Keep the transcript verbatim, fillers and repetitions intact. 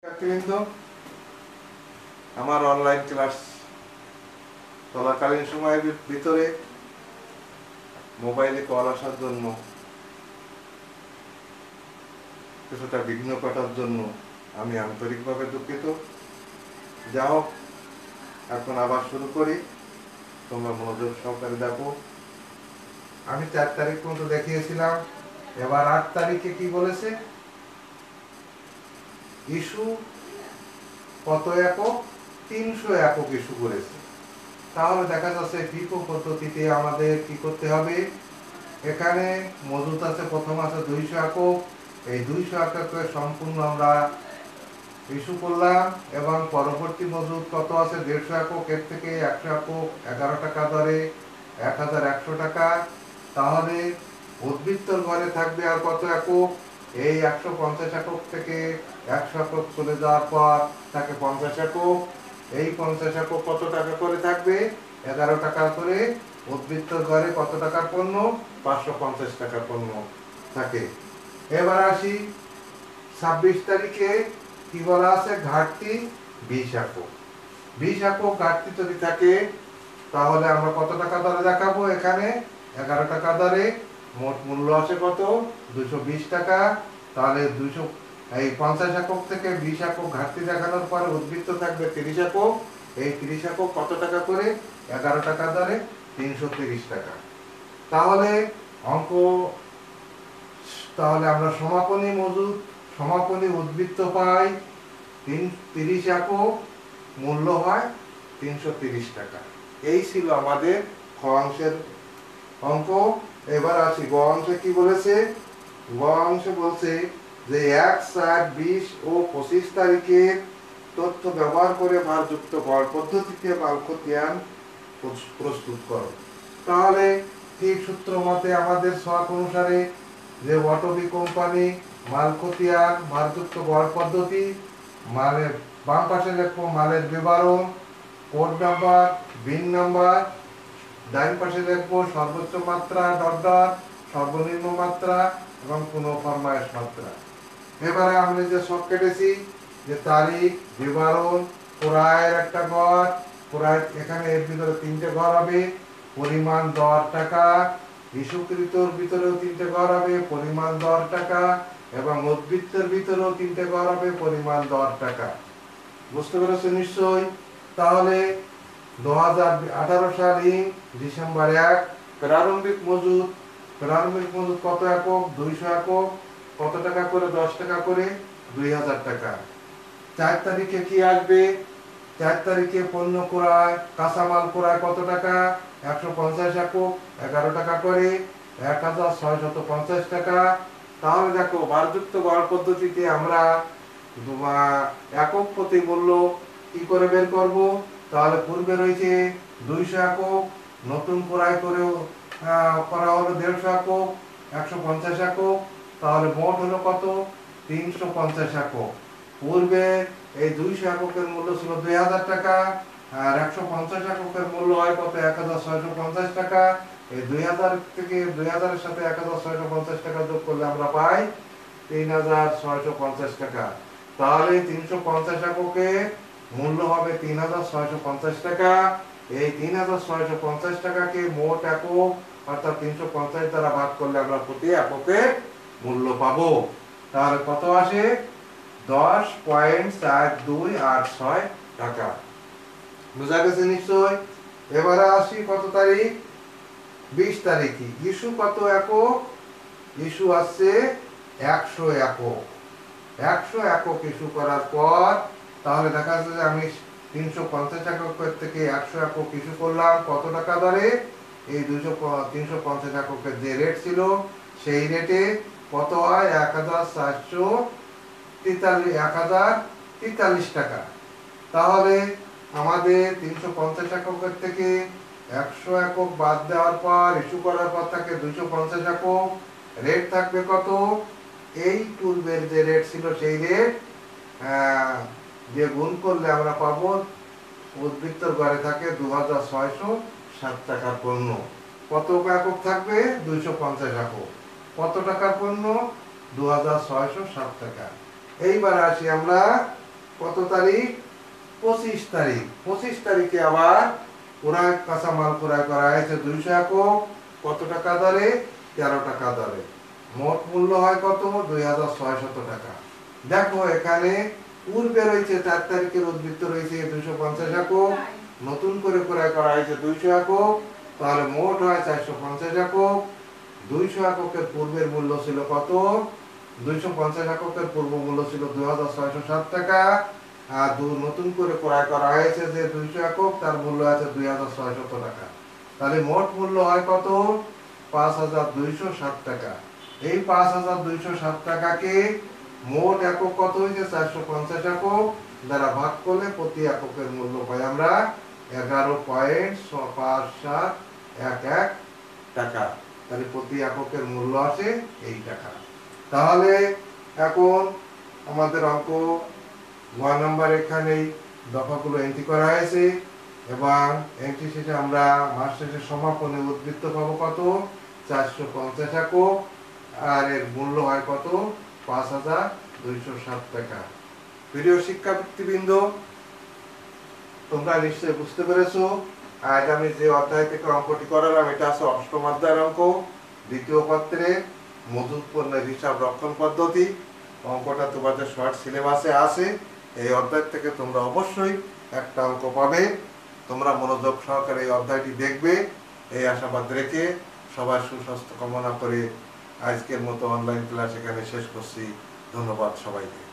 কিন্তু আমার online class চলাকালীন সময়ের ভিতরে মোবাইলে কল আসার জন্য কিছুটা বিঘ্ন ঘটার জন্য আমি আন্তরিকভাবে দুঃখিত। যা হোক, এখন আবার শুরু করি, তোমরা মনোযোগ সহকারে দেখো। আমি চার তারিখ পর্যন্ত দেখিয়েছিলাম, এবার আট তারিখে কি বলেছে, ইস্যু কত একক, তিনশো একক ইস্যু করেছে। তাহলে দেখা যাচ্ছে ফিফো পদ্ধতিতে আমাদের কি করতে হবে, এখানে মজুত আছে, প্রথম আছে দুইশো একক, এই দুইশো এককের সম্পূর্ণ আমরা ইস্যু করলাম এবং পরবর্তী মজুত কত আছে দেড়শো একক, এর থেকে একশো একক এগারো টাকা দরে এক হাজার একশো টাকা। তাহলে উদ্বৃত্তর ঘরে থাকবে আর কত একক, এই একশো পঞ্চাশ একক থেকে একশো একক চলে যাওয়ার পর থাকে পঞ্চাশ একক। এই পঞ্চাশ একক কত টাকা করে থাকবে, এগারো টাকা করে। উদ্বৃত্তর ঘরে কত টাকার পণ্য, পাঁচশো পঞ্চাশ টাকার পণ্য থাকে। এবার আসি ছাব্বিশ তারিখে কি বলা আছে, ঘাটতি বিশ একক। বিশ একক ঘাটতি যদি থাকে তাহলে আমরা কত টাকা দরে দেখাবো, এখানে এগারো টাকা দরে। মোট মূল্য আছে কত, দুশো বিশ টাকা। তাহলে দুইশো এই পঞ্চাশ একক থেকে বিশ একক ঘাটতি দেখানোর পরে উদ্বৃত্ত থাকবে তিরিশ একক। এই তিরিশ একক কত টাকা করে, এগারো টাকা দরে তিনশো তিরিশ টাকা। তাহলে অঙ্ক, তাহলে আমরা সমাপনী মজুদ, সমাপনী উদ্বৃত্ত পাই তিন তিরিশ একক, মূল্য হয় তিনশো তিরিশ টাকা। এই ছিল আমাদের খ অংশের অঙ্ক। এবার আসি গ অংশে কি বলেছে। গ অংশে বলছে যে এক চার বিশ ও পঁচিশ তারিখের তথ্য ব্যবহার করে ভারযুক্ত গড় পদ্ধতিতে মাল খতিয়ান প্রস্তুত করো। তাহলে ঠিক সূত্র মতে আমাদের ছক অনুসারে যে অটোবি কোম্পানি মাল খতিয়ান ভারযুক্ত গড় পদ্ধতি, মালের বাম পাশে লিখবো মালের বিবরণ, কোড নাম্বার, বিন নাম্বার, ডাইন পাশে লিখবো সর্বোচ্চ মাত্রা ডট ডট, সর্বনিম্ন মাত্রা এবং কোনো ফরমায়েশ মাত্রা। এবারে আমরা যে সব কেটেছি যে তারিখ, বিবরণ, ক্রয়ের একটা ঘর, ক্রয় এখানে এর ভিতরে তিনটে ঘর হবে, পরিমাণ দর টাকা, ইস্যুকৃতর ভিতরেও তিনটে ঘর হবে, পরিমাণ দর টাকা, এবং উদ্বৃত্তের ভিতরেও তিনটে ঘর হবে, পরিমাণ দর টাকা। বুঝতে পেরেছো নিশ্চয়ই। তাহলে দু হাজার আঠারো সাল ডিসেম্বর এক প্রারম্ভিক মজুদ, প্রারম্ভিক মজুদ কত একক, দুইশো একক, কত টাকা করে, দশ টাকা করে, দুই হাজার টাকা। চার তারিখে কি আসবে, চার তারিখে পণ্য ক্রয়, কাঁচামাল ক্রয় কত টাকা, একশো পঞ্চাশ একক, এগারো টাকা করে, এক হাজার ছয়শত পঞ্চাশ টাকা। তাহলে দেখো ভারযুক্ত গড় পদ্ধতিতে আমরা একক প্রতি মূল্য কি করে বের করব। তাহলে পূর্বে রয়েছে দুইশো একক, নতুন ক্রয় করেও করা হলো দেড়শো একক, একশো পঞ্চাশ একক। তাহলে মোট হলো কত, তিনশো পঞ্চাশ একক। পূর্বে এই দুইশো এককের মূল্য ছিল দুই হাজার টাকা, আর একশো পঞ্চাশ এককের মূল্য হয় কত, এক হাজার ছয়শো পঞ্চাশ টাকা। এই দুই হাজার থেকে দুই হাজারের সাথে এক হাজার ছয়শো পঞ্চাশ টাকা যোগ করলে আমরা পাই তিন হাজার ছয়শো পঞ্চাশ টাকা। তাহলে তিনশো পঞ্চাশ এককে মূল্য হবে তিন হাজার ছয়শো পঞ্চাশ টাকা। এই তিন হাজার ছয়শো পঞ্চাশ টাকাকে মোট একক অর্থাৎ তিনশো পঞ্চাশ দ্বারা ভাগ করলে আমরা প্রতি এককে মূল্য পাবো। তাহলে কত আসে, দশ পয়েন্ট চার দুই আট ছয় টাকা। বুঝা গেছে নিশ্চয়। এবারে আসি কত তারিখ, বিশ তারিখে ইস্যু কত একক, ইস্যু আসছে একশো একক। একশো একক ইস্যু করার পর তাহলে দেখা যাচ্ছে যে আমি তিনশো পঞ্চাশ এককের থেকে একশো একক ইস্যু করলাম কত টাকা দরে, এই দুইশো তিনশো পঞ্চাশ এককের যে রেট ছিল সেই রেটে কত হয়, এক হাজার চারশো তেতাল্লিশ এক হাজার তেতাল্লিশ টাকা। তাহলে আমাদের তিনশো পঞ্চাশ এককের থেকে একশো একক বাদ দেওয়ার পর ইস্যু করার পর থাকে দুইশো পঞ্চাশ একক, রেট থাকবে কত, এই পূর্বের যে রেট ছিল সেই রেট দিয়ে গুণ করলে আমরা পাবো উদ্বৃত্তর ঘরে থাকে দু হাজার ছয়শো ষাট টাকার পণ্য। কত একক থাকবে, দুইশো পঞ্চাশ একক। কত টাকার পণ্য, দু হাজার ছয়শো ষাট টাকা। এইবার আসি আমরা কত তারিখ? পঁচিশ তারিখ। পঁচিশ তারিখে আবার ক্রয় কাঁচামাল ক্রয় করা হয়েছে দুইশো একক, কত টাকা দরে? তেরো টাকা দরে। মোট মূল্য হয় কত? দুই হাজার ছয়শত টাকা। দেখো এখানে পূর্বে রয়েছে চার তারিখের উদ্বৃত্ত রয়েছে দুইশো পঞ্চাশ একক, নতুন করে ক্রয় করা হয়েছে দুইশো একক, তাহলে মোট হয় চারশো পঞ্চাশ একক। দুইশো এককের পূর্বের মূল্য ছিল কত? দুইশো পঞ্চাশ এককের পূর্ব মূল্য ছিল দুই হাজার ছয়শো ষাট টাকা, আর নতুন করে ক্রয় করা হয়েছে যে দুইশো একক, তার মূল্য আছে দুই হাজার ছয়শত টাকা। তাহলে মোট মূল্য হয় কত? পাঁচ হাজার দুইশো ষাট টাকা। এই পাঁচ হাজার দুইশো ষাট টাকাকে মোট একক কত হয়েছে? চারশো পঞ্চাশ একক দ্বারা ভাগ করলে প্রতি এককের মূল্য পাই আমরা এগারো পয়েন্ট পাঁচ সাত এক এক টাকা। তাহলে প্রতি এককের মূল্য আছে এই টাকা। তাহলে এখন আমাদের অঙ্ক ওয়ান নাম্বার এখানেই দফাগুলো এন্ট্রি করা হয়েছে, এবং এন্ট্রি শেষে আমরা মাস শেষে সমাপনে উদ্বৃত্ত পাবো কত? চারশো পঞ্চাশ একক, আর এর মূল্য হয় কত? পাঁচ হাজার দুইশো ষাট টাকা। প্রিয় শিক্ষার্থীবৃন্দ, তোমরা নিশ্চয়ই বুঝতে পেরেছো আজ আমি যে অধ্যায় থেকে অঙ্কটি করালাম এটা আছে অষ্টম অধ্যায়ের অঙ্ক, দ্বিতীয় পত্রে মজুত পণ্যের হিসাব রক্ষণ পদ্ধতি। অঙ্কটা তোমাদের শর্ট সিলেবাসে আছে, এই অধ্যায় থেকে তোমরা অবশ্যই একটা অঙ্ক পাবে। তোমরা মনোযোগ সহকারে এই অধ্যায়টি দেখবে এই আশাবাদ রেখে সবার সুস্বাস্থ্য কামনা করে আজকের মতো অনলাইন ক্লাস এখানে শেষ করছি। ধন্যবাদ সবাইকে।